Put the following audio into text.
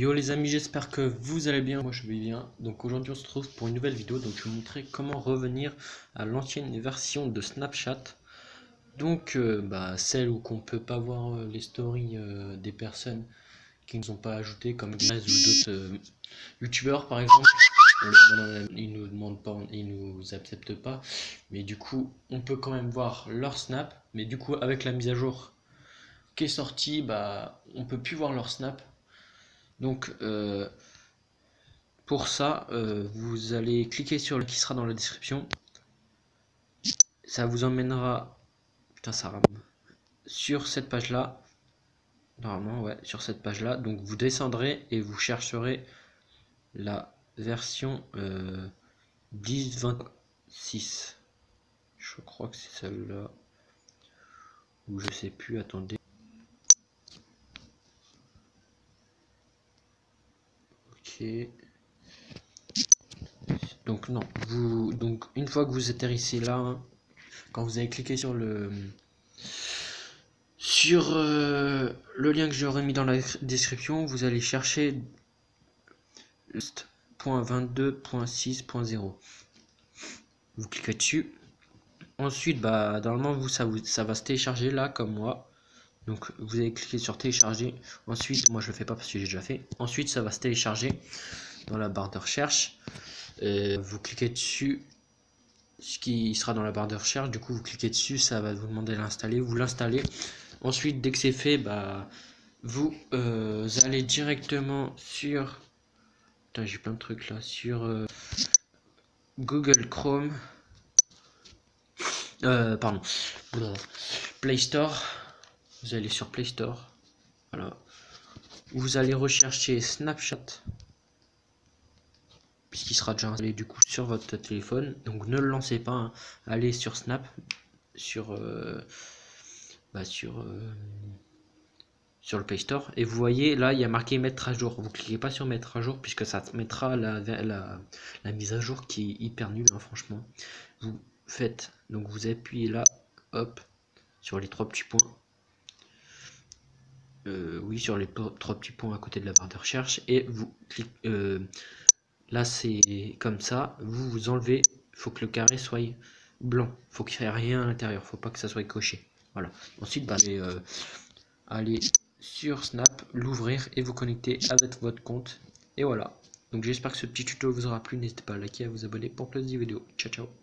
Yo les amis, j'espère que vous allez bien, moi je vais bien. Donc aujourd'hui on se retrouve pour une nouvelle vidéo, donc je vais vous montrer comment revenir à l'ancienne version de Snapchat. Donc celle où qu'on peut pas voir les stories des personnes qui ne sont pas ajoutées comme Gaz ou d'autres youtubeurs par exemple. Ils nous demandent pas, ils nous acceptent pas, mais du coup on peut quand même voir leur snap, mais du coup avec la mise à jour qui est sortie, on peut plus voir leur snap. Donc pour ça, vous allez cliquer sur le qui sera dans la description. Ça vous emmènera, putain ça rame, sur cette page là. Normalement ouais, sur cette page là. Donc vous descendrez et vous chercherez la version 10.26. Je crois que c'est celle-là. Ou je sais plus, attendez. Ok. Donc non, donc une fois que vous atterrissez là, hein, quand vous avez cliqué sur le lien que j'aurais mis dans la description, vous allez chercher .22.6.0. Vous cliquez dessus. Ensuite, normalement ça va se télécharger là comme moi. Donc vous allez cliquer sur télécharger. Ensuite, moi je le fais pas parce que j'ai déjà fait. Ensuite, ça va se télécharger dans la barre de recherche. Vous cliquez dessus, ce qui sera dans la barre de recherche. Du coup, vous cliquez dessus, ça va vous demander l'installer. Vous l'installez. Ensuite, dès que c'est fait, vous allez directement sur... Putain, j'ai plein de trucs là. Sur Google Chrome. Pardon. Play Store. Vous allez sur Play Store. Voilà. Vous allez rechercher Snapchat. Puisqu'il sera déjà installé du coup sur votre téléphone. Donc ne le lancez pas. Hein. Allez sur Snap. Sur le Play Store et vous voyez là il y a marqué mettre à jour. Vous cliquez pas sur mettre à jour puisque ça mettra la mise à jour qui est hyper nulle, hein, franchement. Vous faites, donc vous appuyez là, hop, sur les trois petits points, oui, sur les trois petits points à côté de la barre de recherche, et vous cliquez là, c'est comme ça, vous enlevez, il faut que le carré soit blanc, faut qu'il n'y ait rien à l'intérieur, faut pas que ça soit coché. Voilà. Ensuite allez sur Snap, l'ouvrir et vous connecter avec votre compte. Et voilà. Donc j'espère que ce petit tuto vous aura plu. N'hésitez pas à liker et à vous abonner pour plus de vidéos. Ciao ciao.